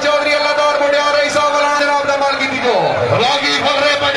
चौधरी अल्लाह दौर मुड़े और रईसा वलाना जनाब दा माल की जो रागी फखरे